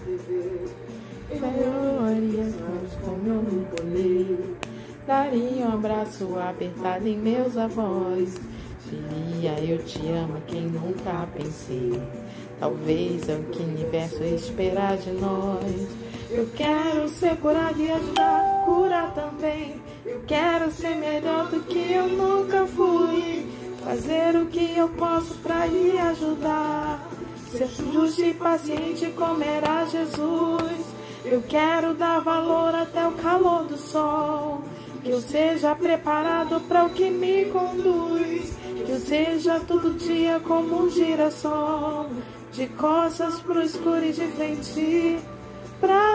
Como eu não colei, daria um abraço apertado em meus avós. Diria eu te amo, quem nunca pensei. Talvez é o que o universo esperar de nós. Eu quero ser curado e ajudar, curar também. Eu quero ser melhor do que eu nunca fui. Fazer o que eu posso pra lhe ajudar. Ser justo e paciente como era Jesus. Eu quero dar valor até o calor do sol. Que eu seja preparado para o que me conduz. Que eu seja todo dia como um girassol. De costas pro escuro e de frente pra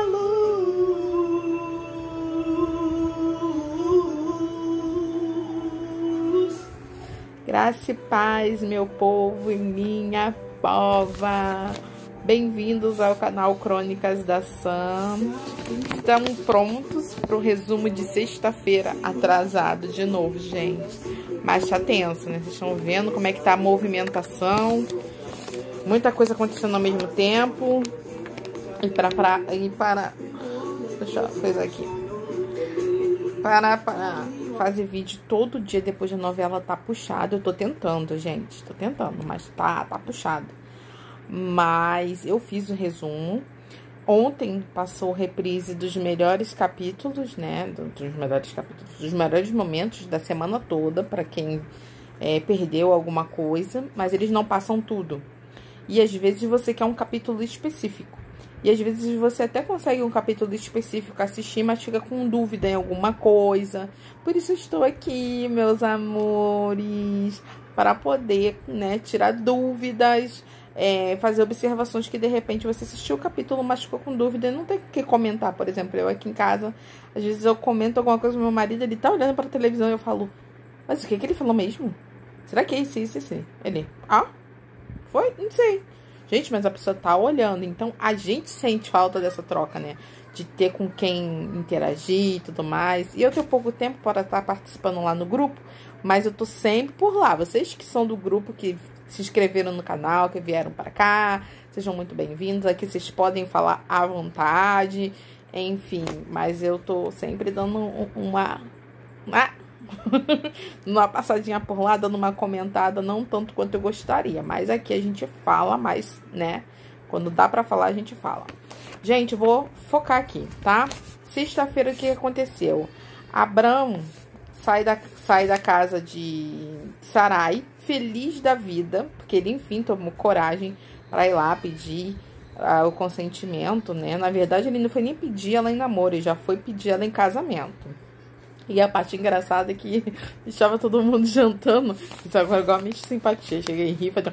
luz. Graça e paz, meu povo e minha pova. Bem-vindos ao canal Crônicas da Sam. Estamos prontos para o resumo de sexta-feira, atrasado de novo, gente. Mas tá tenso, né? Vocês estão vendo como é que tá a movimentação. Muita coisa acontecendo ao mesmo tempo. Deixa eu coisa aqui. Para fazer vídeo todo dia depois da novela tá puxado. Eu tô tentando, gente. Tô tentando, mas tá puxado. Mas eu fiz o resumo. Ontem passou reprise dos melhores capítulos, né? Dos melhores momentos da semana toda, para quem perdeu alguma coisa. Mas eles não passam tudo. E às vezes você quer um capítulo específico. E às vezes você até consegue um capítulo específico assistir, mas fica com dúvida em alguma coisa. Por isso eu estou aqui, meus amores, para poder, né, tirar dúvidas, fazer observações que de repente você assistiu o capítulo, mas ficou com dúvida e não tem o que comentar. Por exemplo, eu aqui em casa, às vezes eu comento alguma coisa com meu marido, ele tá olhando para a televisão e eu falo, mas o que ele falou mesmo? Será que é isso? Ele, foi? Não sei. Gente, mas a pessoa tá olhando. Então, a gente sente falta dessa troca, né? De ter com quem interagir e tudo mais. E eu tenho pouco tempo para estar participando lá no grupo. Mas eu tô sempre por lá. Vocês que são do grupo, que se inscreveram no canal, que vieram para cá, sejam muito bem-vindos. Aqui vocês podem falar à vontade. Enfim, mas eu tô sempre dando uma passadinha por lá, dando uma comentada, não tanto quanto eu gostaria, mas aqui a gente fala mais, né? Quando dá pra falar, a gente fala. Gente, vou focar aqui, tá? Sexta-feira, o que aconteceu? Abrão sai da casa de Sarai, feliz da vida, porque ele, enfim, tomou coragem pra ir lá pedir o consentimento, né? Na verdade, ele não foi nem pedir ela em namoro, ele já foi pedir ela em casamento. E a parte engraçada é que estava todo mundo jantando. Isso agora igual a minha simpatia. Cheguei em rir, falei...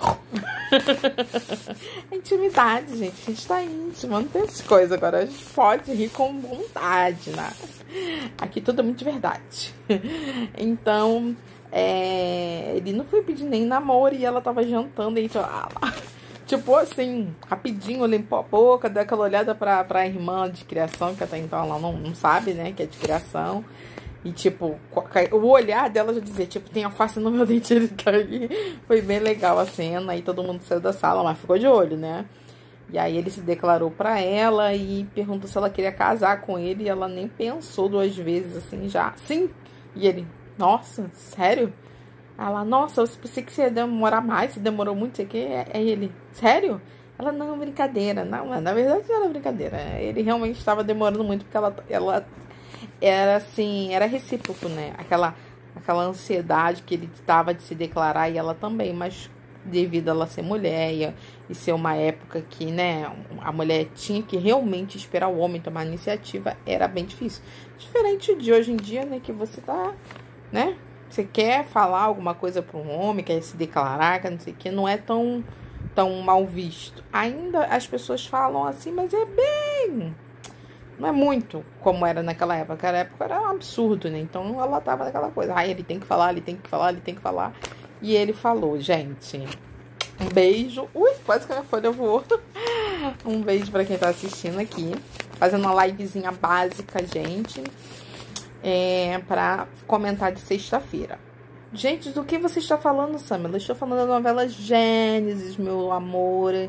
É intimidade, gente. A gente tá íntimo, não tem essas coisas. Agora a gente pode rir com vontade, né? Aqui tudo é muito de verdade. Então, ele não foi pedir nem namoro e ela tava jantando. E tipo assim, rapidinho, limpou a boca, deu aquela olhada pra irmã de criação, que até então ela não sabe, né, que é de criação. E, tipo, o olhar dela já dizia, tipo, tem alface no meu dente, ele tá aí. Foi bem legal a cena, aí todo mundo saiu da sala, mas ficou de olho, né? E aí ele se declarou pra ela e perguntou se ela queria casar com ele, e ela nem pensou duas vezes, assim, já. Sim! E ele, nossa, sério? Ela, nossa, eu pensei que você ia demorar mais, você demorou muito, sei o que. Aí ele, sério? Ela, não, brincadeira. Não, na verdade não era brincadeira. Ele realmente estava demorando muito, porque ela era assim, era recíproco, né? Aquela ansiedade que ele estava de se declarar e ela também, mas devido a ela ser mulher e ser uma época que, né, a mulher tinha que realmente esperar o homem tomar iniciativa, era bem difícil. Diferente de hoje em dia, né, que você tá, né, você quer falar alguma coisa para um homem, quer se declarar, quer não sei o que, não é tão mal visto. Ainda as pessoas falam assim, mas é bem... Não é muito como era naquela época. Naquela época era um absurdo, né? Então ela tava naquela coisa. Ai, ele tem que falar, ele tem que falar, ele tem que falar. E ele falou, gente. Um beijo. Ui, quase que a minha folha voou. Um beijo pra quem tá assistindo aqui. Fazendo uma livezinha básica, gente. Pra comentar de sexta-feira. Gente, do que você está falando, Samela? Eu estou falando da novela Gênesis, meu amor.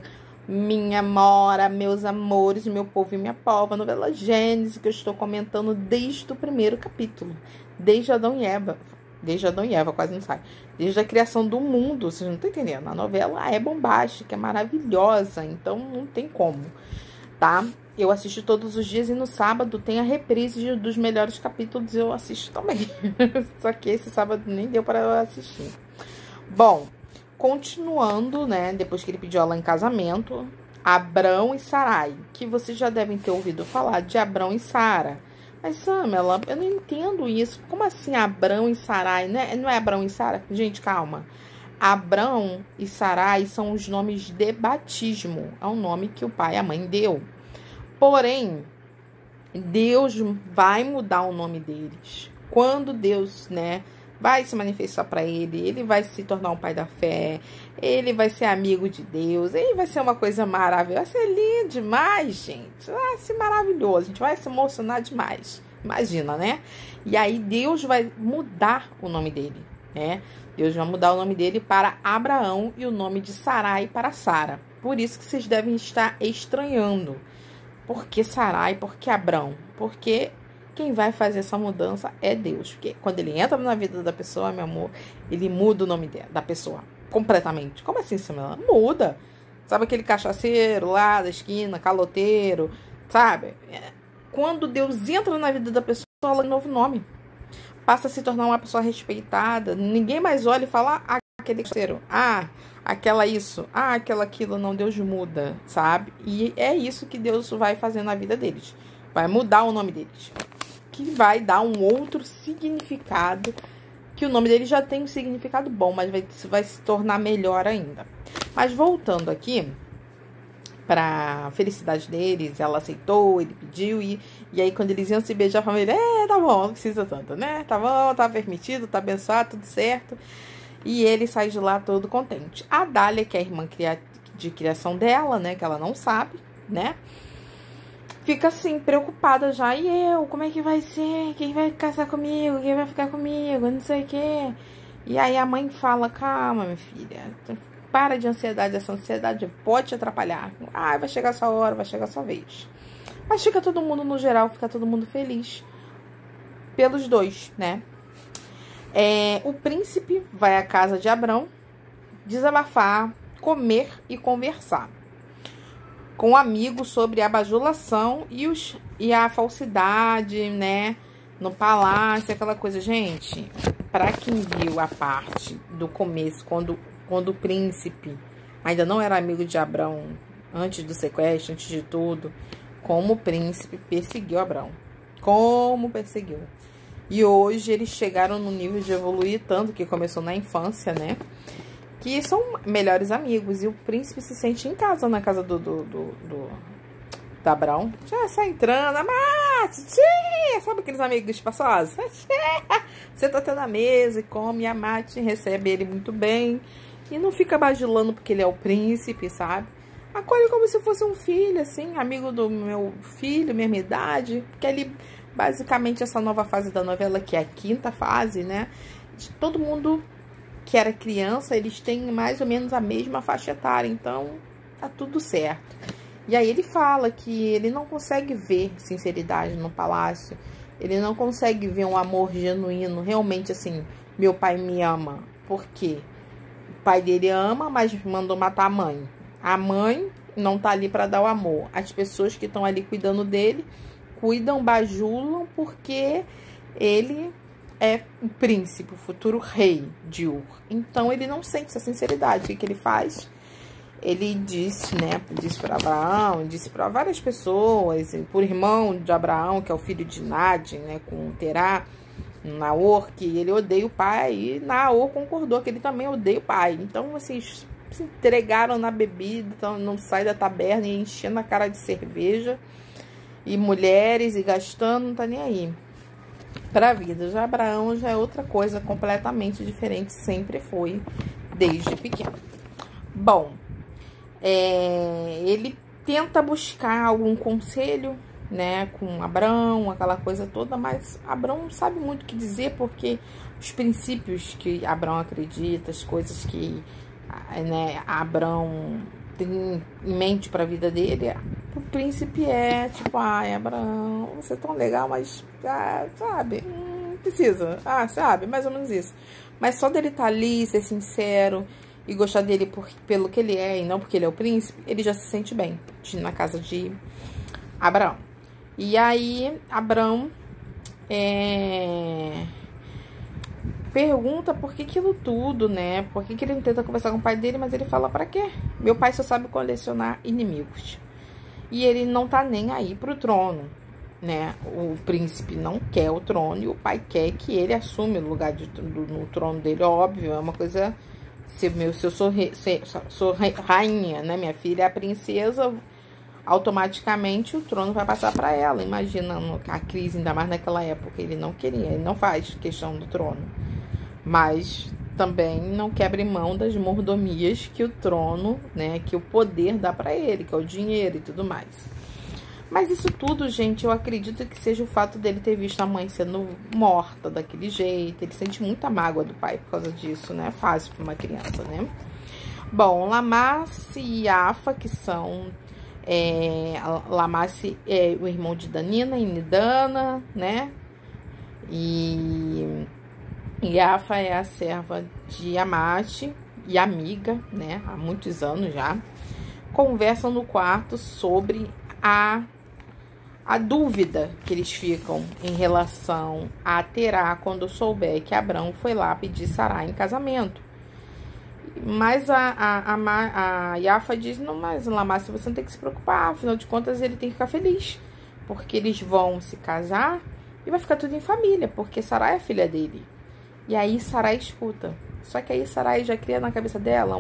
minha mora, meus amores, meu povo e minha pova, novela Gênesis, que eu estou comentando desde o primeiro capítulo, desde Adão e Eva. Desde Adão e Eva, quase não sai. Desde a criação do mundo, vocês não estão entendendo. A novela é bombástica, é maravilhosa, então não tem como, tá? Eu assisto todos os dias e no sábado tem a reprise dos melhores capítulos, eu assisto também. Só que esse sábado nem deu para eu assistir. Bom, continuando, né? Depois que ele pediu ela em casamento, Abrão e Sarai, que vocês já devem ter ouvido falar de Abrão e Sara. Mas, Samela, eu não entendo isso. Como assim Abrão e Sarai? Não é Abrão e Sara? Gente, calma. Abrão e Sarai são os nomes de batismo. É o nome que o pai e a mãe deu. Porém, Deus vai mudar o nome deles. Quando Deus, né, vai se manifestar para ele vai se tornar um pai da fé, ele vai ser amigo de Deus, ele vai ser uma coisa maravilhosa, vai ser lindo demais, gente, vai ser maravilhoso, a gente vai se emocionar demais, imagina, né? E aí Deus vai mudar o nome dele, né? Deus vai mudar o nome dele para Abraão e o nome de Sarai para Sara. Por isso que vocês devem estar estranhando. Por que Sarai? Por que Abrão? Porque quem vai fazer essa mudança é Deus. Porque quando ele entra na vida da pessoa, meu amor, ele muda o nome da pessoa completamente. Como assim, Samela? Muda. Sabe aquele cachaceiro lá da esquina, caloteiro, sabe? Quando Deus entra na vida da pessoa, ela tem um novo nome. Passa a se tornar uma pessoa respeitada. Ninguém mais olha e fala, aquele cachaceiro, aquela isso, aquela aquilo. Não, Deus muda, sabe? E é isso que Deus vai fazer na vida deles. Vai mudar o nome deles. Que vai dar um outro significado. Que o nome dele já tem um significado bom, mas vai se tornar melhor ainda. Mas voltando aqui para a felicidade deles, ela aceitou, ele pediu, e aí quando eles iam se beijar, a família, tá bom, não precisa tanto, né? Tá bom, tá permitido, tá abençoado, tudo certo. E ele sai de lá todo contente. A Dália, que é a irmã de criação dela, né, que ela não sabe, né? Fica assim, preocupada já. E eu? Como é que vai ser? Quem vai casar comigo? Quem vai ficar comigo? Não sei o quê. E aí a mãe fala, calma, minha filha. Para de ansiedade. Essa ansiedade pode te atrapalhar. Vai chegar a sua hora, vai chegar a sua vez. Mas fica todo mundo, no geral, fica todo mundo feliz. Pelos dois, né? O príncipe vai à casa de Abrão desabafar, comer e conversar com um amigo sobre a bajulação e a falsidade, né, no palácio, aquela coisa. Gente, para quem viu a parte do começo, quando o príncipe ainda não era amigo de Abrão, antes do sequestro, antes de tudo, como o príncipe perseguiu Abrão, como perseguiu. E hoje eles chegaram no nível de evoluir tanto, que começou na infância, né, que são melhores amigos. E o príncipe se sente em casa, na casa do Abrão. Já sai entrando, amate, sabe aqueles amigos espaçosos? Você tá até na mesa e come, e a Mate recebe ele muito bem. E não fica bajulando porque ele é o príncipe, sabe? Acolhe como se fosse um filho, assim, amigo do meu filho, mesma idade. Porque ali, basicamente, essa nova fase da novela, que é a quinta fase, né? Todo mundo que era criança, eles têm mais ou menos a mesma faixa etária, então tá tudo certo. E aí ele fala que ele não consegue ver sinceridade no palácio, ele não consegue ver um amor genuíno, realmente assim, meu pai me ama. Por quê? O pai dele ama, mas mandou matar a mãe. A mãe não tá ali para dar o amor. As pessoas que estão ali cuidando dele, cuidam, bajulam, porque ele é o príncipe, o futuro rei de Ur. Então, ele não sente essa sinceridade. O que ele faz? Ele disse, né? Disse para Abraão, disse para várias pessoas, por irmão de Abraão, que é o filho de Nade, né? Com Terá, Naor, que ele odeia o pai. E Naor concordou que ele também odeia o pai. Então, vocês se entregaram na bebida, então não sai da taberna e enchendo a cara de cerveja. E mulheres, e gastando, não tá nem aí para a vida. Já Abraão já é outra coisa completamente diferente, sempre foi, desde pequeno. Bom, ele tenta buscar algum conselho, né, com Abrão, aquela coisa toda, mas Abrão não sabe muito o que dizer, porque os princípios que Abrão acredita, as coisas que, né, Abrão tem em mente pra vida dele, o príncipe é tipo, ai, Abraão, você é tão legal, mas, sabe, não precisa, sabe, mais ou menos isso. Mas só dele estar ali, ser sincero e gostar dele pelo que ele é e não porque ele é o príncipe, ele já se sente bem na casa de Abraão. E aí, Abraão pergunta por que aquilo tudo, né? Por que ele tenta conversar com o pai dele, mas ele fala, pra quê? Meu pai só sabe colecionar inimigos. E ele não tá nem aí pro trono, né? O príncipe não quer o trono e o pai quer que ele assume o lugar no trono dele, óbvio. É uma coisa... Se eu sou rainha, né? Minha filha é a princesa, automaticamente o trono vai passar para ela. Imagina a crise, ainda mais naquela época. Ele não queria, ele não faz questão do trono. Mas também não quer abrir mão das mordomias que o trono, né, que o poder dá para ele, que é o dinheiro e tudo mais. Mas isso tudo, gente, eu acredito que seja o fato dele ter visto a mãe sendo morta daquele jeito. Ele sente muita mágoa do pai por causa disso, né? É fácil para uma criança, né? Bom, Lamasse e Afa, que são... Lamasse é o irmão de Danina e Nidana, né? E Afa é a serva de Amate e amiga, né? Há muitos anos já. Conversam no quarto sobre a dúvida que eles ficam em relação a Terá quando souber que Abrão foi lá pedir Sarai em casamento. Mas a Yafa diz, não, mas Lamasse, você não tem que se preocupar, afinal de contas ele tem que ficar feliz, porque eles vão se casar e vai ficar tudo em família, porque Sarai é filha dele. E aí Sarai escuta. Só que aí Sarai já cria na cabeça dela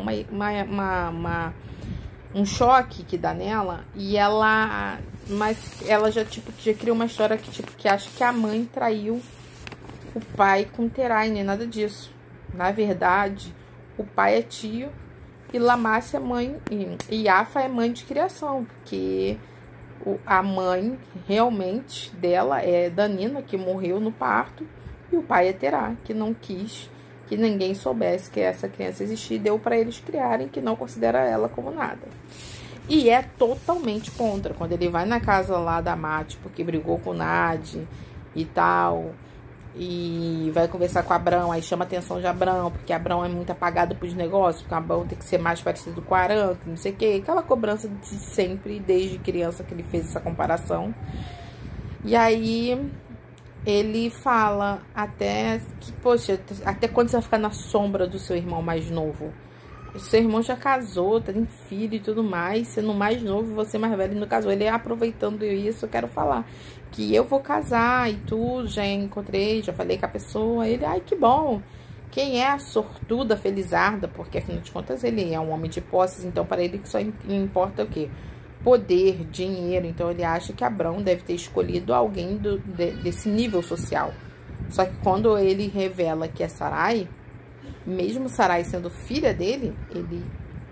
um choque que dá nela, e ela já já cria uma história que acha que a mãe traiu o pai com Terai, nem nada disso. Na verdade, o pai é tio e Lamasse é mãe, e Yafa é mãe de criação, porque a mãe realmente dela é Danina, que morreu no parto, e o pai é Terá, que não quis que ninguém soubesse que essa criança existia e deu para eles criarem, que não considera ela como nada. E é totalmente contra, quando ele vai na casa lá da Mate, porque brigou com o Nadi e tal, e vai conversar com Abrão, aí chama a atenção de Abrão, porque Abrão é muito apagado pros negócios, porque Abrão tem que ser mais parecido com Arã, não sei o que, aquela cobrança de sempre, desde criança que ele fez essa comparação. E aí ele fala até que, poxa, até quando você vai ficar na sombra do seu irmão mais novo? O seu irmão já casou, tem filho e tudo mais, sendo mais novo, você mais velho não casou. Ele aproveitando isso, eu quero falar que eu vou casar e tudo, já encontrei, já falei com a pessoa. Ele, ai, que bom. Quem é a sortuda, felizarda? Porque, afinal de contas, ele é um homem de posses, então para ele que só importa o quê? Poder, dinheiro. Então ele acha que Abrão deve ter escolhido alguém desse nível social. Só que quando ele revela que é Sarai, mesmo Sarai sendo filha dele, ele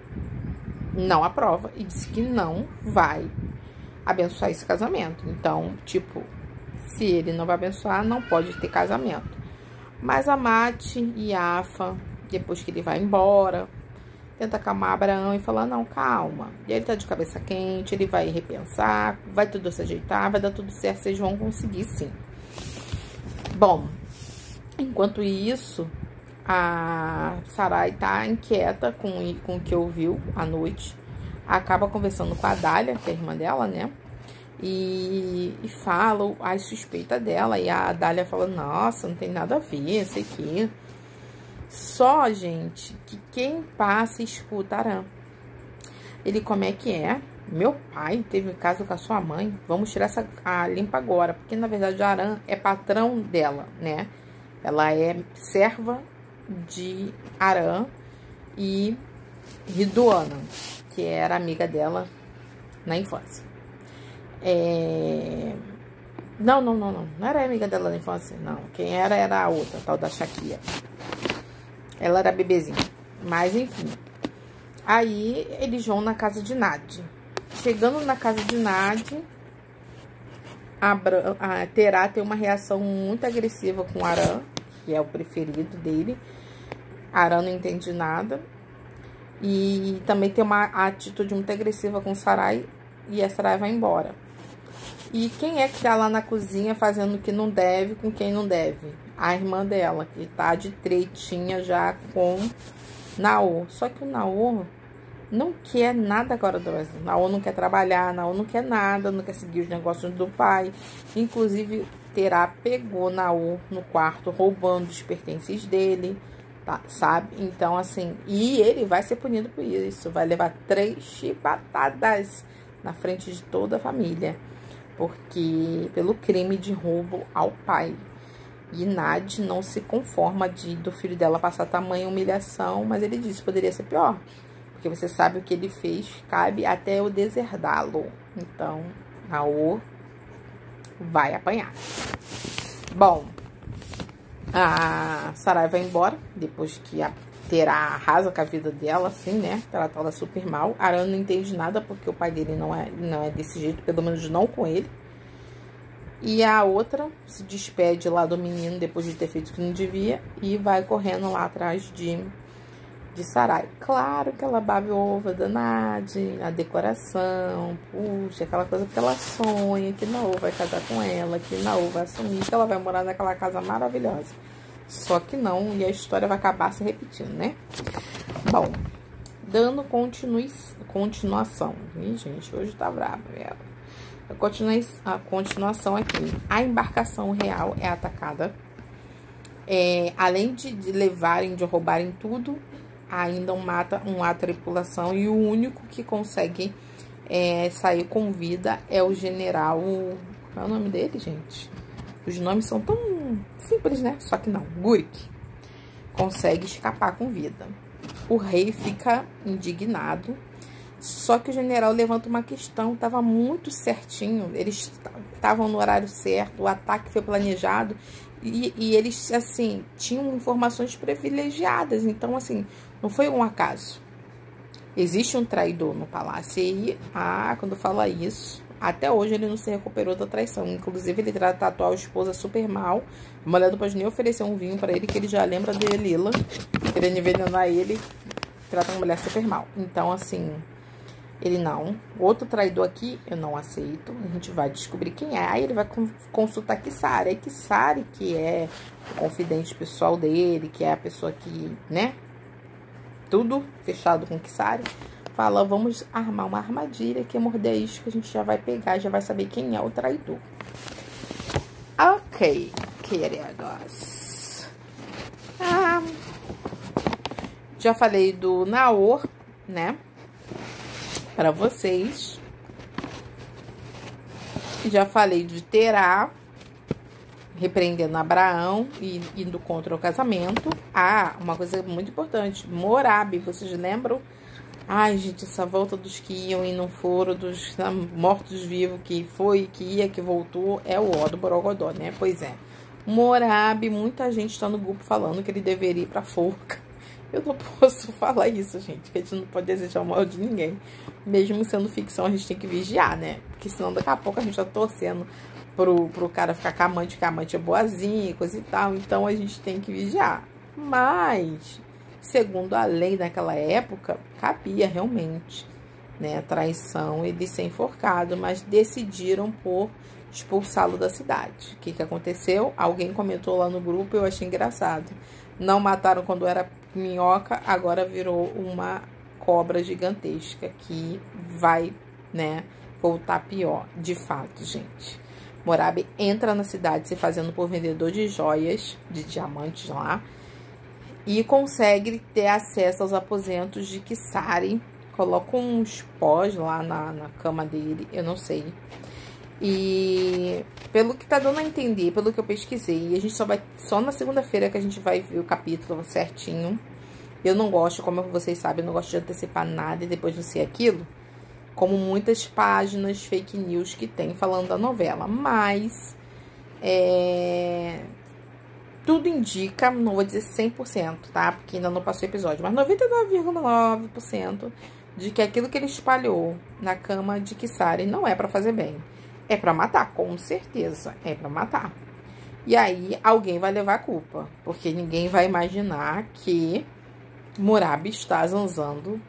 não aprova e diz que não vai abençoar esse casamento. Então, tipo, se ele não vai abençoar, não pode ter casamento. Mas a Mate e Afa, depois que ele vai embora, tenta acalmar Abraão e falar, não, calma. E ele tá de cabeça quente, ele vai repensar, vai tudo se ajeitar, vai dar tudo certo, vocês vão conseguir sim. Bom, enquanto isso, a Sarai tá inquieta com o que ouviu à noite. Acaba conversando com a Dália, que é a irmã dela, né? E fala as suspeitas dela. E a Dália fala, nossa, não tem nada a ver, sei que. Só, gente, que quem passa escuta Arã. Ele, como é que é? Meu pai teve um caso com a sua mãe. Vamos tirar a limpa agora. Porque, na verdade, Arã é patrão dela, né? Ela é serva de Arã e Riduana, que era amiga dela na infância. Não era amiga dela na infância, não. Quem era a outra, a tal da Shakia. Ela era bebezinha. Mas, enfim. Aí, eles vão na casa de Nadi. Chegando na casa de Nadi, a Terá tem uma reação muito agressiva com Arã, que é o preferido dele. Arã não entende nada. E também tem uma atitude muito agressiva com Sarai. E a Sarai vai embora. E quem é que tá lá na cozinha fazendo o que não deve com quem não deve? A irmã dela, que tá de tretinha já com Naor. Só que o Naor não quer nada agora do Brasil. Naor não quer trabalhar, Naor não quer nada, não quer seguir os negócios do pai. Inclusive, Terá pegou Naor no quarto, roubando os pertences dele, tá, sabe? Então, assim, e ele vai ser punido por isso. Vai levar 3 chibatadas na frente de toda a família. Porque pelo crime de roubo ao pai. E Nad não se conforma do filho dela passar tamanha humilhação, mas ele disse que poderia ser pior. Porque você sabe o que ele fez, cabe até eu deserdá-lo. Então, Naor vai apanhar. Bom, a Sarai vai embora, depois que a Terá arrasa com a vida dela, assim, né? Trata ela super mal. Aran não entende nada, porque o pai dele não é desse jeito, pelo menos não com ele. E a outra se despede lá do menino, depois de ter feito o que não devia, e vai correndo lá atrás de Sarai. Claro que ela babe o ovo da Nad, a decoração, puxa, aquela coisa que ela sonha, que Naor vai casar com ela, que Naor vai assumir, que ela vai morar naquela casa maravilhosa. Só que não, e a história vai acabar se repetindo, né? Bom, dando continuação. Ih, gente, hoje tá brava, ela. A continuação aqui. A embarcação real é atacada. Além de levarem, de roubarem tudo, ainda matam a tripulação. E o único que consegue sair com vida é o general... Qual é o nome dele, gente? Os nomes são tão simples, né? Só que não. Gurik consegue escapar com vida. O rei fica indignado. Só que o general levanta uma questão. Tava muito certinho. Eles estavam no horário certo. O ataque foi planejado. E eles, assim, tinham informações privilegiadas. Então, assim, não foi um acaso. Existe um traidor no palácio. E, quando fala isso, até hoje ele não se recuperou da traição. Inclusive, ele tratou a esposa super mal. A mulher do pode nem oferecer um vinho pra ele, que ele já lembra de Lila, querendo envenenar ele. Trata a mulher super mal. Então, assim, ele não. Outro traidor aqui, eu não aceito. A gente vai descobrir quem é. Aí ele vai consultar Kisari. É Kisari que é o confidente pessoal dele, que é a pessoa que, né? Tudo fechado com Kisari. Fala, vamos armar uma armadilha que é morder isso, que a gente já vai pegar, já vai saber quem é o traidor. Ok, queridos. Já falei do Naor, né? Para vocês. Já falei de Terá repreendendo Abraão e indo contra o casamento. Uma coisa muito importante. Morabe, vocês lembram? Ai, gente, essa volta dos que iam e não foram, dos mortos-vivos, que foi, que ia, que voltou, é o ó do Borogodó, né? Pois é. Morabe, muita gente está no grupo falando que ele deveria ir pra forca. Eu não posso falar isso, gente, que a gente não pode desejar o mal de ninguém. Mesmo sendo ficção, a gente tem que vigiar, né? Porque senão daqui a pouco a gente tá torcendo pro cara ficar com a amante, que a amante é boazinha, coisa e tal. Então a gente tem que vigiar. Mas, segundo a lei naquela época, cabia realmente, né, a traição, ele ser enforcado, mas decidiram por expulsá-lo da cidade. O que aconteceu? Alguém comentou lá no grupo, eu achei engraçado. Não mataram quando era minhoca, agora virou uma cobra gigantesca que vai, né, voltar pior. De fato, gente. Morabe entra na cidade se fazendo por vendedor de joias, de diamantes lá, e consegue ter acesso aos aposentos de Kisari. Coloca uns pós lá na cama dele, eu não sei. E pelo que tá dando a entender, pelo que eu pesquisei, a gente só na segunda-feira que a gente vai ver o capítulo certinho. Eu não gosto, como vocês sabem, eu não gosto de antecipar nada e depois não ser aquilo. Como muitas páginas fake news que tem falando da novela. Mas, tudo indica, não vou dizer 100%, tá? Porque ainda não passou o episódio. Mas 99,9% de que aquilo que ele espalhou na cama de Kisari não é pra fazer bem. É pra matar, com certeza. É pra matar. E aí, alguém vai levar a culpa. Porque ninguém vai imaginar que Morabe está zanzando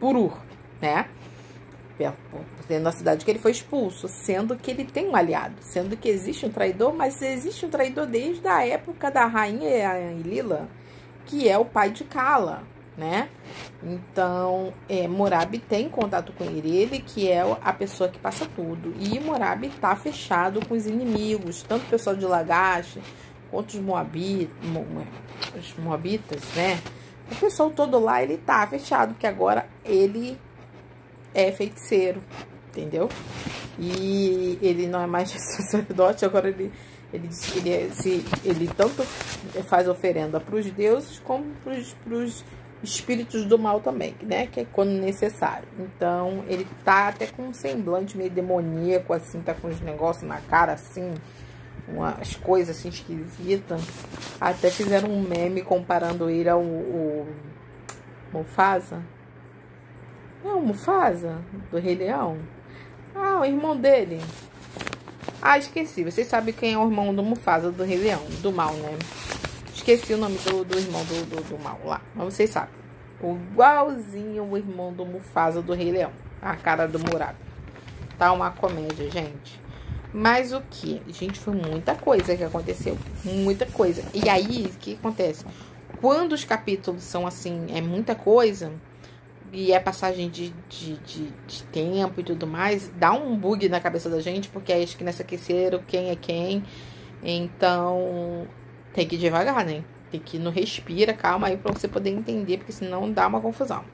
Ur, né? Dentro da cidade que ele foi expulso, sendo que ele tem um aliado, sendo que existe um traidor, mas existe um traidor desde a época da rainha Lila, que é o pai de Kala, né? Então, Morabi tem contato com ele que é a pessoa que passa tudo. E Morabi tá fechado com os inimigos, tanto o pessoal de Lagash, quanto os Moabitas, né? O pessoal todo lá, ele tá fechado, porque agora ele é feiticeiro, entendeu? E ele não é mais sacerdote, agora ele diz que ele tanto faz oferenda para os deuses como para os espíritos do mal também, né? Que é quando necessário. Então, ele tá até com um semblante meio demoníaco, assim, tá com os negócios na cara, assim, umas coisas assim esquisitas. Até fizeram um meme comparando ele ao Mufasa. Não, Mufasa, do Rei Leão. Ah, o irmão dele. Ah, esqueci. Vocês sabem quem é o irmão do Mufasa, do Rei Leão, do mal, né? Esqueci o nome do irmão do mal lá. Mas vocês sabem. Igualzinho o irmão do Mufasa, do Rei Leão. A cara do Morabi. Tá uma comédia, gente. Mas o que? Gente, foi muita coisa que aconteceu. Muita coisa. E aí, o que acontece? Quando os capítulos são assim, é muita coisa, e é passagem de tempo e tudo mais, dá um bug na cabeça da gente, porque aí acho que nessa aqueceram quem é quem. Então, tem que ir devagar, né? Tem que ir no respira, calma aí, pra você poder entender, porque senão dá uma confusão.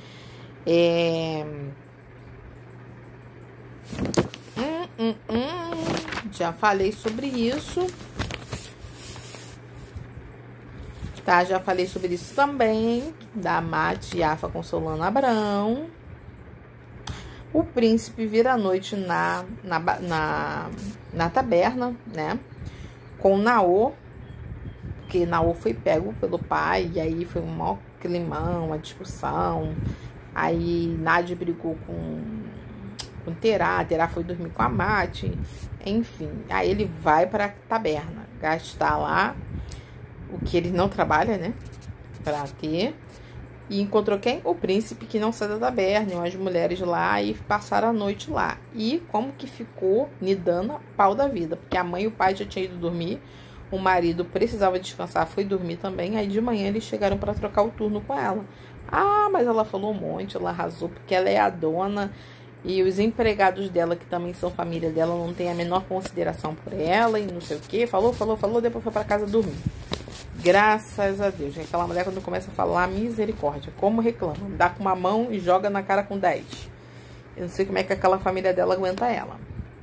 Já falei sobre isso. Tá, já falei sobre isso também, da Mate Yafa consolando Abrão. O príncipe vira à noite na taberna, né? Com Naô, porque Naô foi pego pelo pai, e aí foi um maior climão, uma discussão. Aí Nádia brigou com Terá foi dormir com a Mate, enfim. Aí ele vai para a taberna, gastar lá o que ele não trabalha, né, pra ter. E encontrou quem? O príncipe, que não sai da taberna, e umas mulheres lá, e passaram a noite lá. E como que ficou Nidana, pau da vida, porque a mãe e o pai já tinham ido dormir, o marido precisava descansar, foi dormir também. Aí de manhã eles chegaram para trocar o turno com ela. Ah, mas ela falou um monte, ela arrasou, porque ela é a dona, e os empregados dela, que também são família dela, não tem a menor consideração por ela, e não sei o que. Falou, depois foi para casa dormir. Graças a Deus. Aquela mulher, quando começa a falar, misericórdia, como reclama. Dá com uma mão e joga na cara com 10. Eu não sei como é que aquela família dela aguenta ela.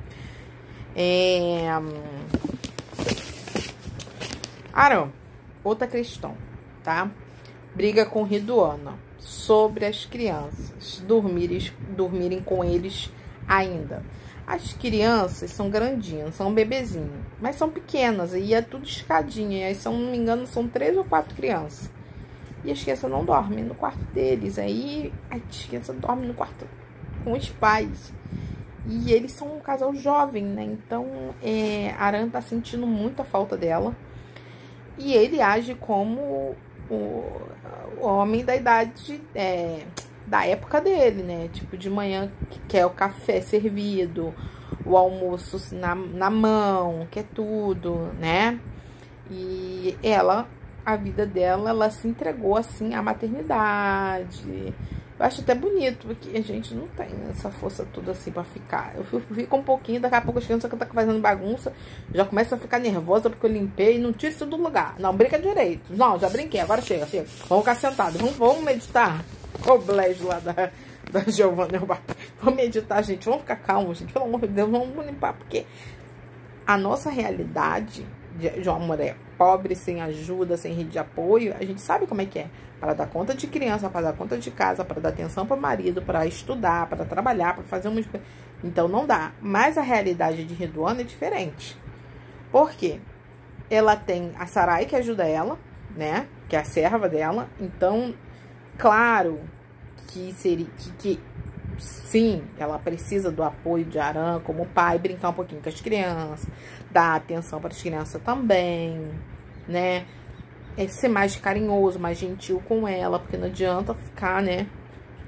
Arão, outra questão, tá? Briga com Riduana sobre as crianças dormirem com eles ainda. As crianças são grandinhas, são bebezinhos, mas são pequenas, e é tudo escadinha. Aí, se eu não me engano, são 3 ou 4 crianças. E as crianças não dormem no quarto deles. Aí as crianças dormem no quarto com os pais. E eles são um casal jovem, né? Então, Aran tá sentindo muita falta dela. E ele age como o homem da idade, da época dele, né? Tipo, de manhã que quer o café servido, o almoço na mão, quer tudo, né? E ela, a vida dela, ela se entregou, assim, à maternidade. Eu acho até bonito, porque a gente não tem essa força toda assim pra ficar. Eu fico um pouquinho, daqui a pouco as crianças que tá fazendo bagunça já começam a ficar nervosa porque eu limpei e não tiro isso do lugar. Não, brinca direito. Não, já brinquei, agora chega. Vamos ficar sentados, vamos meditar. O Blaise lá da Giovana. Vamos meditar, gente. Vamos ficar calmos, gente. Pelo amor de Deus, vamos limpar. Porque a nossa realidade de uma mulher pobre, sem ajuda, sem rede de apoio, a gente sabe como é que é. Para dar conta de criança, para dar conta de casa, para dar atenção para o marido, para estudar, para trabalhar, para fazer umas coisas. Então não dá. Mas a realidade de Riduana é diferente. Por quê? Ela tem a Sarai que ajuda ela, né? Que é a serva dela. Então, claro que seria que sim, ela precisa do apoio de Aran como pai, brincar um pouquinho com as crianças, dar atenção para as crianças também, né? Ser mais carinhoso, mais gentil com ela, porque não adianta ficar, né,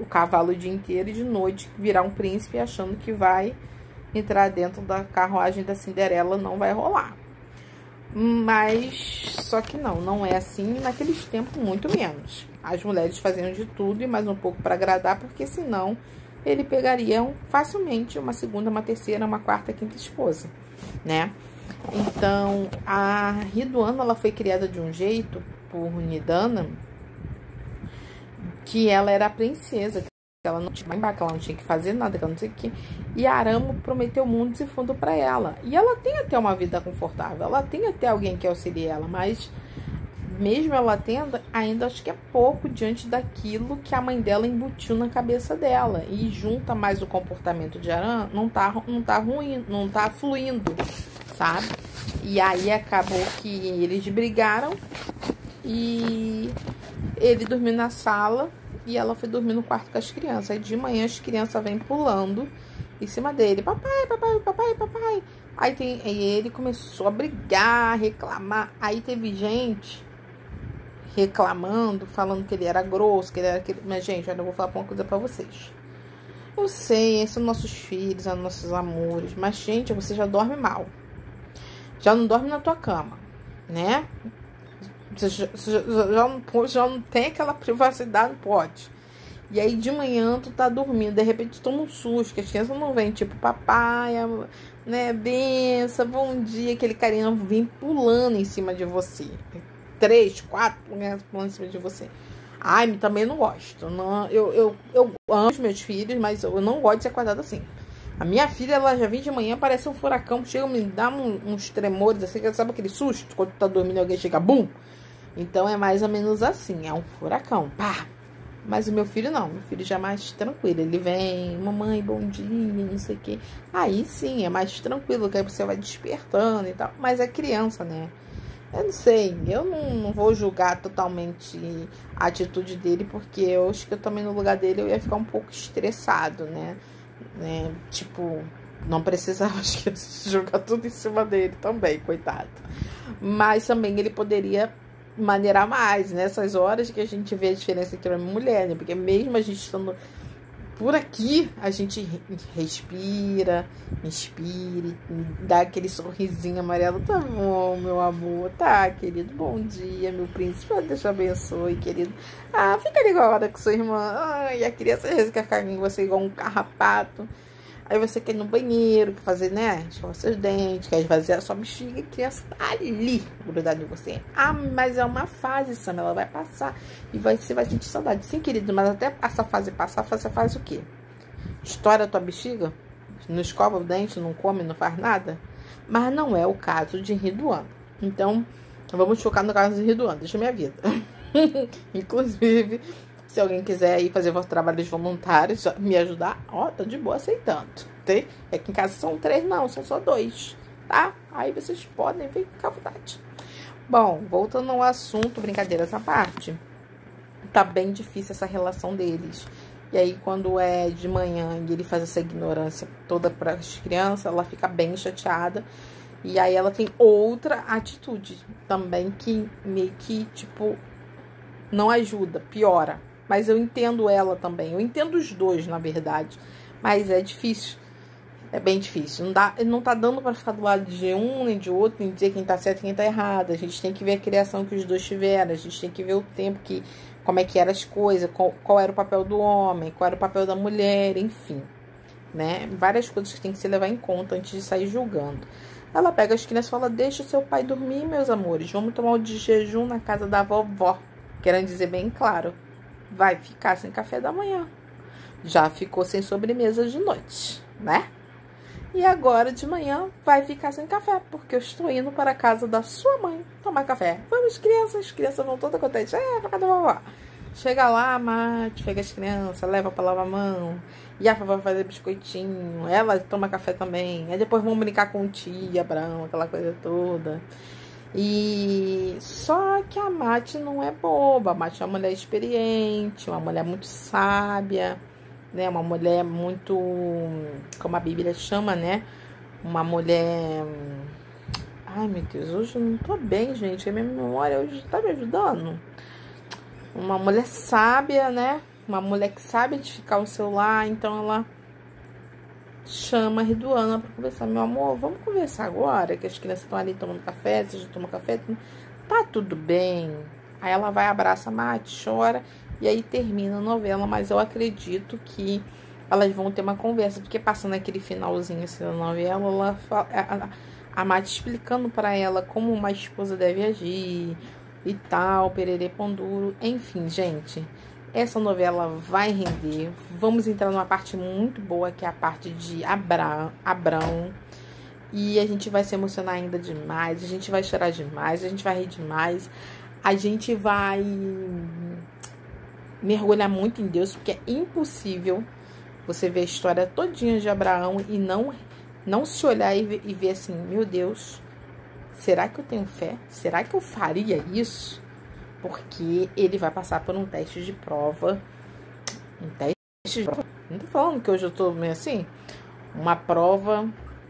o cavalo o dia inteiro e de noite virar um príncipe achando que vai entrar dentro da carruagem da Cinderela, não vai rolar. Mas, só que não é assim, naqueles tempos muito menos. As mulheres faziam de tudo e mais um pouco para agradar, porque senão ele pegaria facilmente uma segunda, uma terceira, uma quarta, quinta esposa, né? Então, a Riduana, ela foi criada de um jeito por Nidana, que ela era a princesa, que ela não tinha embarque, ela não tinha que fazer nada, que ela não sei o que. E Aramo prometeu mundos e fundo para ela. E ela tem até uma vida confortável, ela tem até alguém que auxilie ela, mas mesmo ela tendo, ainda acho que é pouco diante daquilo que a mãe dela embutiu na cabeça dela. E junta mais o comportamento de Aram, não tá ruim, não tá fluindo, sabe? E aí acabou que eles brigaram e ele dormiu na sala e ela foi dormir no quarto com as crianças. Aí de manhã as crianças vêm pulando em cima dele. Papai, papai, papai, papai. Aí ele começou a brigar, reclamar. Aí teve gente reclamando, falando que ele era grosso, que ele era aquele... Mas, gente, olha, eu vou falar uma coisa pra vocês. Eu sei, esses são nossos filhos, são nossos amores. Mas, gente, você já dorme mal. Já não dorme na tua cama, né? Você já não tem aquela privacidade, não pode. E aí de manhã tu tá dormindo, de repente tu toma um susto, que as crianças não vêm, tipo, papai, né, benção, bom dia, aquele carinha vem pulando em cima de você. 3, 4 crianças pulando em cima de você. Ai, também não gosto. Não, eu amo os meus filhos, mas eu não gosto de ser acordada assim. A minha filha, ela já vem de manhã, parece um furacão, chega, me dá uns tremores, assim, sabe aquele susto? Quando tu tá dormindo e alguém chega, bum! Então, é mais ou menos assim, é um furacão, pá! Mas o meu filho não, meu filho já é mais tranquilo, ele vem, mamãe, bom dia, não sei o quê. Aí sim, é mais tranquilo, que aí você vai despertando e tal, mas é criança, né? Eu não sei, eu não vou julgar totalmente a atitude dele, porque eu acho que eu também no lugar dele eu ia ficar um pouco estressado, né? Tipo, não precisava, acho que jogar tudo em cima dele também, coitado. Mas também ele poderia maneirar mais nessas horas que a gente vê a diferença entre homem e mulher, né? Porque mesmo a gente estando por aqui, a gente respira, inspira, dá aquele sorrisinho amarelo. Tá bom, meu amor, tá, querido, bom dia, meu príncipe, Deus te abençoe, querido. Ah, fica ali agora com sua irmã. Ai, a criança quer ficar com você igual um carrapato. Aí você quer ir no banheiro, quer fazer, né? Escovar seus dentes, quer esvaziar a sua bexiga, e a criança tá ali, grudada em você. Ah, mas é uma fase, Sam, ela vai passar. E você vai sentir saudade. Sim, querido, mas até essa fase passar, você faz o quê? Estoura a tua bexiga? Não escova o dente, não come, não faz nada? Mas não é o caso de Riduan. Então, vamos focar no caso de Riduan. Deixa minha vida. Inclusive, se alguém quiser ir fazer trabalhos voluntários, me ajudar, ó, tô de boa aceitando, tá? É que em casa são 3, não, são só 2, tá? Aí vocês podem vir com a vontade. Bom, voltando ao assunto, brincadeiras à parte, tá bem difícil essa relação deles. E aí, quando é de manhã e ele faz essa ignorância toda para as crianças, ela fica bem chateada. E aí ela tem outra atitude também que meio que, tipo, não ajuda, piora. Mas eu entendo ela também. Eu entendo os dois, na verdade. Mas é difícil. É bem difícil. Não tá dando pra ficar do lado de um nem de outro, nem dizer quem tá certo e quem tá errado. A gente tem que ver a criação que os dois tiveram. A gente tem que ver o tempo que... Como é que eram as coisas. Qual era o papel do homem. Qual era o papel da mulher. Enfim. Né? Várias coisas que tem que se levar em conta antes de sair julgando. Ela pega as crianças e fala: deixa o seu pai dormir, meus amores. Vamos tomar um de jejum na casa da vovó. Querendo dizer bem claro. Vai ficar sem café da manhã. Já ficou sem sobremesa de noite, né? E agora de manhã vai ficar sem café, porque eu estou indo para a casa da sua mãe tomar café. Vamos, crianças. As crianças vão todas contentes. Pra casa da vovó. Chega lá, mate, pega as crianças, leva para lavar a mão. E a vovó vai fazer biscoitinho. Ela toma café também. Aí depois vão brincar com tia Abrão, aquela coisa toda. E só que a Mate não é boba. A Mate é uma mulher experiente, uma mulher muito sábia, né? Uma mulher muito, como a Bíblia chama, né? Uma mulher... Ai, meu Deus, hoje eu não tô bem, gente. A minha memória hoje tá me ajudando. Uma mulher sábia, né? uma mulher que sabe edificar o seu lar, então ela chama a Riduana pra conversar. Meu amor, vamos conversar agora, que as crianças estão ali tomando café, você já tomou café? Tá tudo bem. Aí ela vai, abraça a Mati, chora, e aí termina a novela, mas eu acredito que elas vão ter uma conversa, porque passando aquele finalzinho assim da novela, ela fala, a Mati explicando pra ela como uma esposa deve agir e tal, pererê pão duro, enfim, gente. Essa novela vai render. Vamos entrar numa parte muito boa, que é a parte de Abrão. E a gente vai se emocionar ainda demais. A gente vai chorar demais. A gente vai rir demais. A gente vai mergulhar muito em Deus, porque é impossível você ver a história todinha de Abraão e não se olhar e ver assim, meu Deus, será que eu tenho fé? Será que eu faria isso? Porque ele vai passar por um teste de prova. Um teste de prova. Não tô falando que hoje eu tô meio assim. Uma prova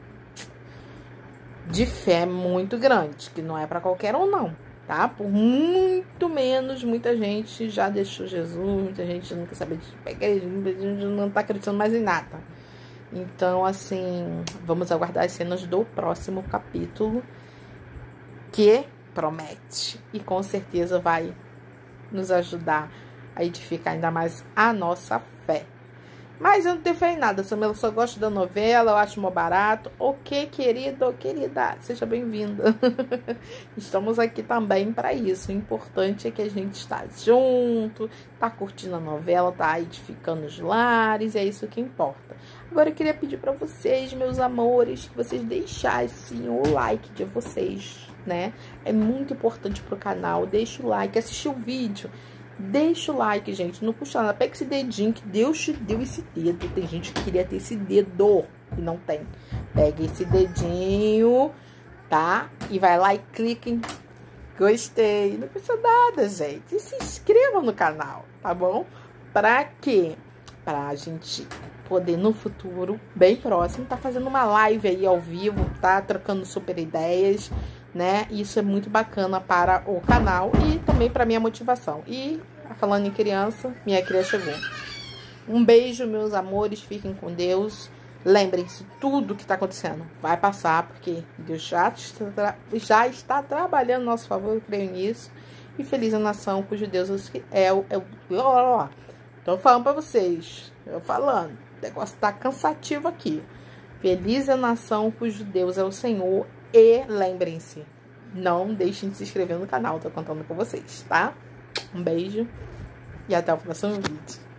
de fé muito grande. Que não é pra qualquer um, não. Tá? Por muito menos, muita gente já deixou Jesus. Muita gente não quer saber de igreja. Muita gente não tá acreditando mais em nada. Então, assim, vamos aguardar as cenas do próximo capítulo. Que promete e com certeza vai nos ajudar a edificar ainda mais a nossa fé. Mas eu não tenho fé em nada, eu só gosto da novela, eu acho mó barato. Ok, querido ou querida, seja bem-vinda. Estamos aqui também para isso. O importante é que a gente está junto, tá curtindo a novela, tá edificando os lares, é isso que importa. Agora eu queria pedir para vocês, meus amores, que vocês deixassem o like de vocês, né? É muito importante pro canal. Deixa o like, assistir o vídeo, deixa o like, gente, não custa nada. Pega esse dedinho, que Deus te deu esse dedo. Tem gente que queria ter esse dedo e não tem. Pega esse dedinho, tá? E vai lá e clica em gostei. Não custa nada, gente. E se inscreva no canal, tá bom? Pra quê? Pra gente poder no futuro, bem próximo, tá fazendo uma live aí ao vivo, tá? Trocando super ideias, né? Isso é muito bacana para o canal e também para minha motivação. E falando em criança, minha criança chegou. Um beijo, meus amores, fiquem com Deus. Lembrem-se, tudo que está acontecendo vai passar, porque Deus já está trabalhando a nosso favor, eu creio nisso. E feliz a nação cujo Deus tô falando para vocês, eu falando, o negócio tá cansativo aqui. Feliz a nação cujo Deus é o Senhor. E lembrem-se, não deixem de se inscrever no canal, tô contando com vocês, tá? Um beijo e até o próximo vídeo.